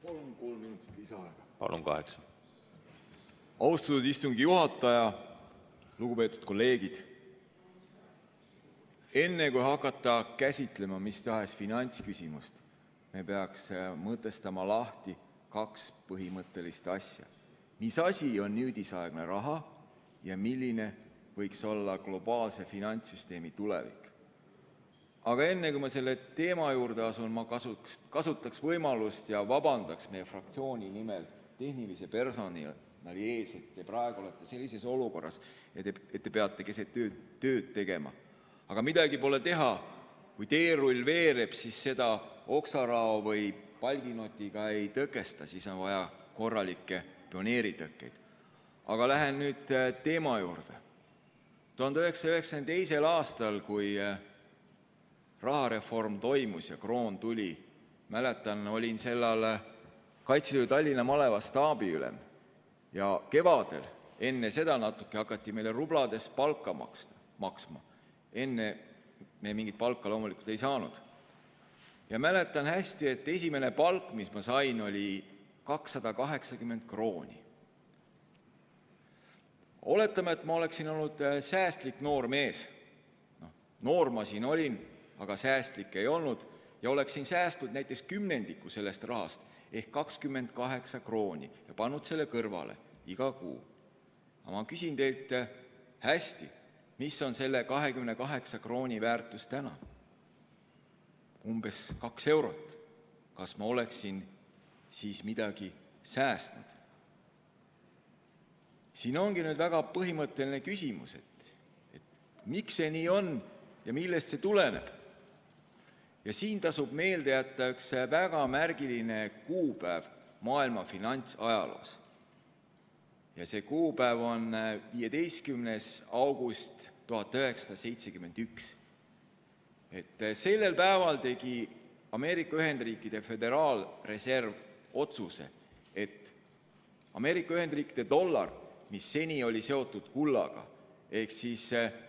Palun 3 minutit lisaaega. Palun 8. Austatud istungi juhataja, lugupeetud kolleegid! Enne kui hakata käsitlema mis tahes finantsküsimust, me peaks mõtestama lahti 2 põhimõttelist asja. Mis asi on nüüdisaegne raha ja milline võiks olla globaalse finantssüsteemi tulevik? Aga enne kui ma selle teema juurde asun, ma kasutaks võimalust ja vabandaks meie fraktsiooni nimel tehnilise personali ees, et te praegu olete sellises olukorras, et te peate keset tööd tegema. Aga midagi pole teha, kui teerull veereb, siis seda oksarao või palginotiga ei tõkesta, siis on vaja korralikke pioneeritõkkeid. Aga lähen nüüd teema juurde. 1992. aastal, kui rahareform toimus ja kroon tuli, mäletan, olin sellal Kaitseliidu Tallinna maleva staabiülem ja kevadel enne seda natuke hakati meile rublades palka maksma. Enne me mingit palka loomulikult ei saanud. Ja mäletan hästi, et esimene palk, mis ma sain, oli 280 krooni. Oletame, et ma oleksin olnud säästlik noor mees. Noor ma siin olin, aga säästlik ei olnud ja oleksin säästnud näiteks kümnendiku sellest rahast ehk 28 krooni ja pannud selle kõrvale iga kuu. Aga ma küsin teilt hästi, mis on selle 28 krooni väärtus täna? Umbes 2 eurot. Kas ma oleksin siis midagi säästnud? Siin ongi nüüd väga põhimõtteline küsimus, et miks see nii on ja millest see tuleneb? Ja siin tasub meelde jätta üks väga märgiline kuupäev maailma finantsajaloos. Ja see kuupäev on 15. august 1971. Et sellel päeval tegi Ameerika Ühendriikide Föderaalreserv otsuse, et Ameerika Ühendriikide dollar, mis seni oli seotud kullaga, ehk siis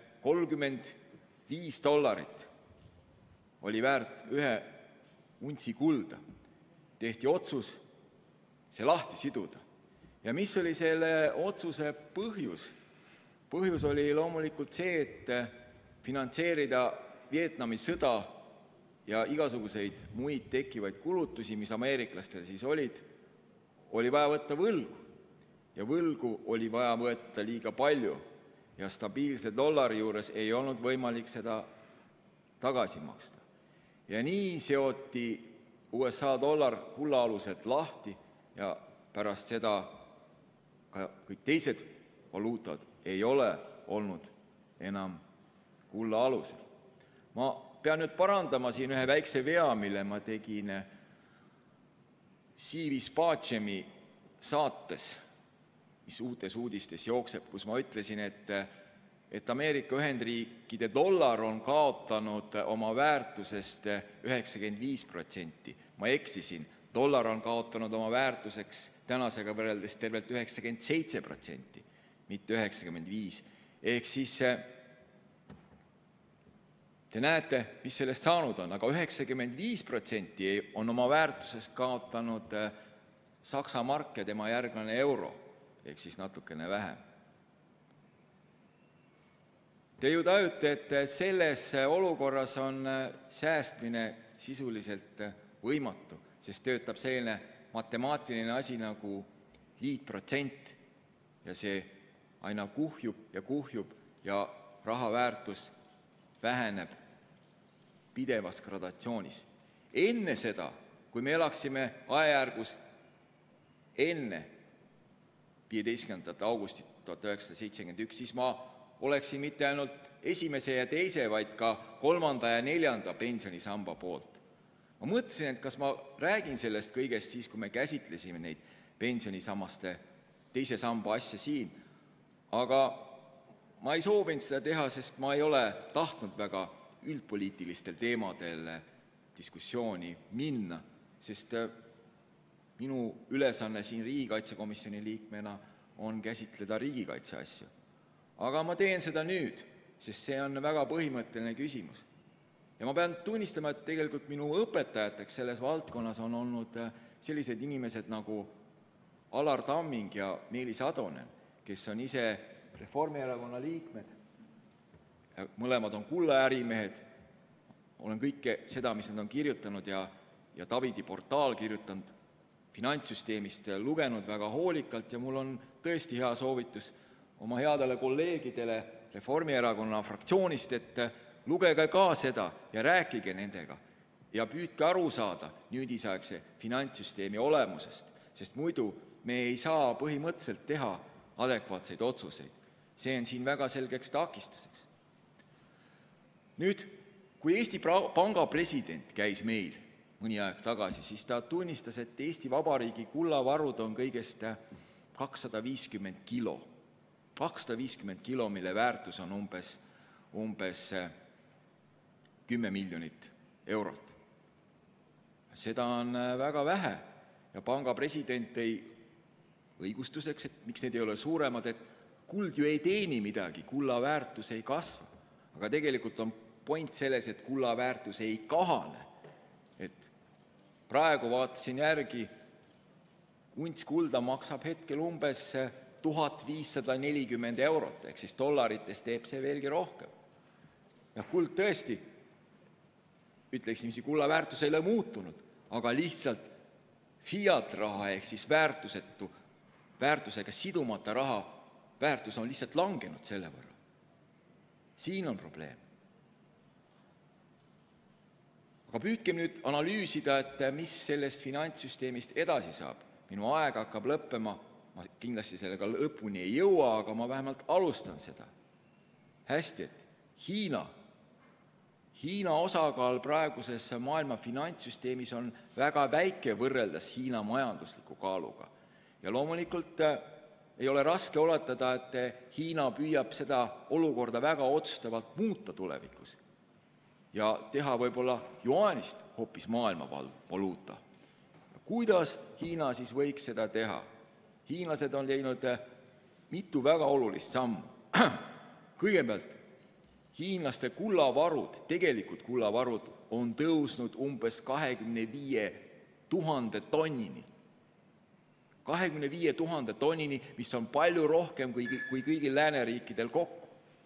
$35 oli väärt 1 untsi kulda. Tehti otsus see lahti siduda. Ja mis oli selle otsuse põhjus? Põhjus oli loomulikult see, et finantseerida Vietnami sõda ja igasuguseid muid tekkivaid kulutusi, mis ameeriklastel siis olid, oli vaja võtta võlgu. Ja võlgu oli vaja võtta liiga palju ja stabiilse dollari juures ei olnud võimalik seda tagasi maksta. Ja nii seoti USA dollar kullaaluselt lahti ja pärast seda ka kõik teised valuutad ei ole olnud enam kulla alusel. Ma pean nüüd parandama siin ühe väikse vea, mille ma tegin Siivis Paachemi saates, mis Uutes uudistes jookseb, kus ma ütlesin, et Ameerika Ühendriikide dollar on kaotanud oma väärtusest 95%. Ma eksisin, dollar on kaotanud oma väärtuseks tänasega võrreldes tervelt 97%, mitte 95%. Ehk siis te näete, mis sellest saanud on, aga 95% on oma väärtusest kaotanud Saksa mark ja tema järglane euro, ehk siis natukene vähem. Te ju tajute, et selles olukorras on säästmine sisuliselt võimatu, sest töötab selline matemaatiline asi nagu liitprotsent ja see aina kuhjub ja raha väärtus väheneb pidevas gradatsioonis. Enne seda, kui me elaksime ajajärgus enne 15. augustit 1971, siis ma oleksin mitte ainult esimese ja teise, vaid ka 3. ja 4. pensionisamba poolt. Ma mõtlesin, et kas ma räägin sellest kõigest siis, kui me käsitlesime neid pensionisammaste teise samba asja siin, aga ma ei soovinud seda teha, sest ma ei ole tahtnud väga üldpoliitilistel teemadel diskussiooni minna, sest minu ülesanne siin riigikaitsekomisjoni liikmena on käsitleda riigikaitse asju. Aga ma teen seda nüüd, sest see on väga põhimõtteline küsimus. Ja ma pean tunnistama, et tegelikult minu õpetajateks selles valdkonnas on olnud sellised inimesed nagu Alar Tamming ja Meelis Atonen, kes on ise Reformierakonna liikmed, mõlemad on kullaärimehed, olen kõike seda, mis nad on kirjutanud ja Tavidi portaal kirjutanud finantssüsteemist, lugenud väga hoolikalt ja mul on tõesti hea soovitus oma headele kolleegidele Reformierakonna fraktsioonist, et lugege ka seda ja rääkige nendega ja püüdke aru saada nüüdisaegse finantssüsteemi olemusest, sest muidu me ei saa põhimõtteliselt teha adekvaatseid otsuseid. See on siin väga selgeks takistuseks. Nüüd, kui Eesti Panga president käis meil mõni aeg tagasi, siis ta tunnistas, et Eesti Vabariigi kullavarud on kõigest 250 kilo. 250 kilo, mille väärtus on umbes 10 miljonit eurot. Seda on väga vähe ja panga president tõi õigustuseks, et miks need ei ole suuremad, et kuld ju ei teeni midagi, kulla väärtus ei kasva. Aga tegelikult on point selles, et kulla väärtus ei kahane. Et praegu vaatasin järgi, unts kulda maksab hetkel umbes 1540 eurot, ehk siis dollarites teeb see veelgi rohkem. Ja kuld tõesti, ütleksin, kulla väärtus ei ole muutunud, aga lihtsalt fiat raha ehk siis väärtusega sidumata raha väärtus on lihtsalt langenud selle võrra. Siin on probleem. Aga püüdkem nüüd analüüsida, et mis sellest finantssüsteemist edasi saab. Minu aeg hakkab lõppema, ma kindlasti sellega lõpuni ei jõua, aga ma vähemalt alustan seda. Hästi, et Hiina osakaal praeguses maailma finantssüsteemis on väga väike võrreldes Hiina majandusliku kaaluga. Ja loomulikult ei ole raske oletada, et Hiina püüab seda olukorda väga otsustavalt muuta tulevikus ja teha võib-olla juanist hoopis maailma valuuta. Kuidas Hiina siis võiks seda teha? Hiinlased on teinud mitu väga olulist sammu. Kõigepealt, hiinlaste kullavarud, tegelikult kullavarud on tõusnud umbes 25 000 tonnini. 25 000 tonnini, mis on palju rohkem kui kõigil lääneriikidel kokku.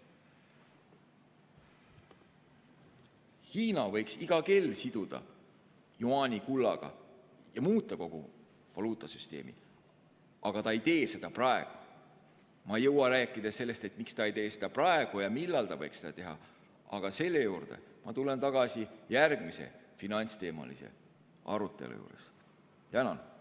Hiina võiks iga kell siduda juaani kullaga ja muuta kogu valuutasüsteemi, aga ta ei tee seda praegu. Ma ei jõua rääkida sellest, et miks ta ei tee seda praegu ja millal ta võiks seda teha, aga selle juurde ma tulen tagasi järgmise finantsteemalise arutelu juures. Tänan!